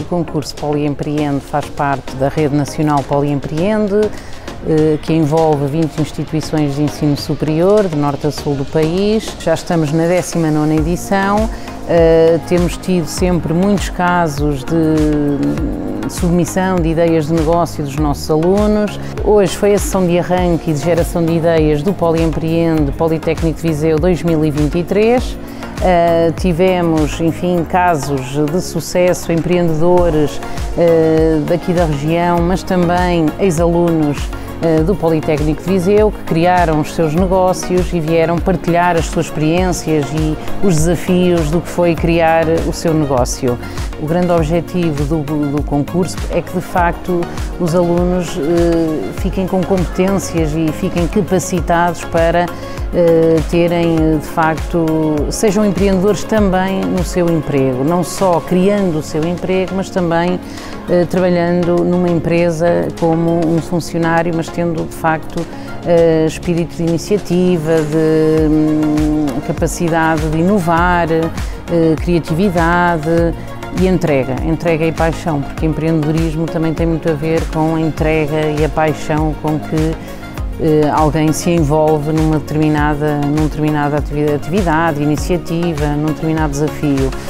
concurso Poliempreende faz parte da Rede Nacional Poliempreende, que envolve 20 instituições de ensino superior, de norte a sul do país. Já estamos na 19ª edição, temos tido sempre muitos casos de submissão de ideias de negócio dos nossos alunos. Hoje foi a sessão de arranque e de geração de ideias do Poliempreende Politécnico de Viseu 2023. Tivemos, enfim, casos de sucesso, empreendedores daqui da região, mas também ex-alunos do Politécnico de Viseu que criaram os seus negócios e vieram partilhar as suas experiências e os desafios do que foi criar o seu negócio. O grande objetivo do concurso é que, de facto, os alunos fiquem com competências e fiquem capacitados para terem, de facto, sejam empreendedores também no seu emprego, não só criando o seu emprego, mas também trabalhando numa empresa como um funcionário, mas tendo, de facto, espírito de iniciativa, de capacidade de inovar, criatividade e entrega e paixão, porque empreendedorismo também tem muito a ver com a entrega e a paixão com que alguém se envolve numa determinada atividade, iniciativa, num determinado desafio.